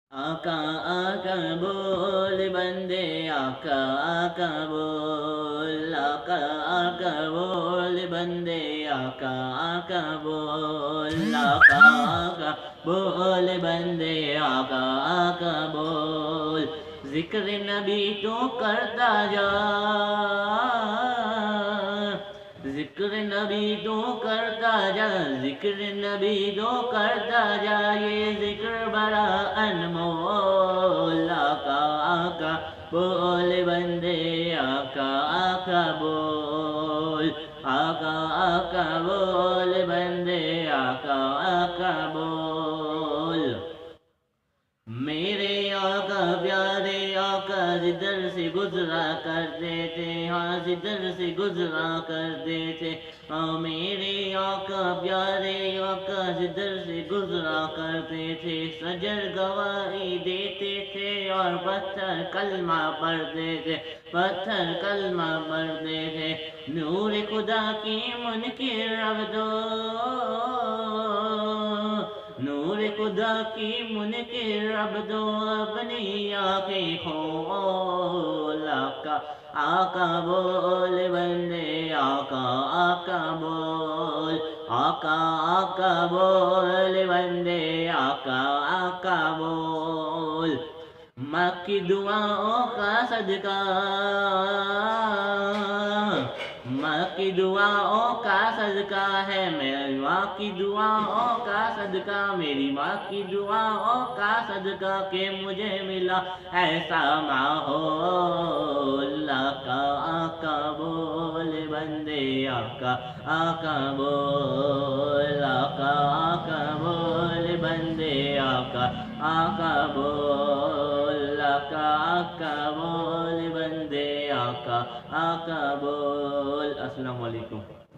آقا آقا بول بندے آقا آقا بول آقا آقا بول بندے آقا آقا بول آقا آقا بول بندے آقا آقا بول ذکر نبی تو کرتا جا ذکر نبی تو کرتا جا ذکر نبی تو کرتا جا یہ ذکر بڑا انمول آقا آقا بول بندے آقا آقا بول آقا آقا بول بندے آقا آقا بول میرے آقا پیارے آقا جدھر سے گزرا کرتے تھے ہاں جدھر سے گزرا کرتے تھے ہاں میرے آقا پیارے آقا جدھر سے گزرا کرتے تھے سجر گواہی دیتے تھے اور پتھر کلمہ پڑھتے تھے پتھر کلمہ پڑھتے تھے نور خدا کی منکر عبدو نور خدا کی منکر عبدو اپنی آنکھیں کھول آقا آقا بول بندے آقا آقا بول آقا آقا بول بندے آقا آقا بول ماں کی دعاؤں کا صدقہ ماں کی دعاؤں کا صدقہ ہے میری ماں کی دعاؤں کا صدقہ میری ماں کی دعاؤں کا صدقہ کہ مجھے ملا ایسا ماحول آقا آقا بول بندے آقا آقا بول آقا آقا بول بندے آقا آقا بول آقا آقا بول بندے آقا آقا بول السلام علیکم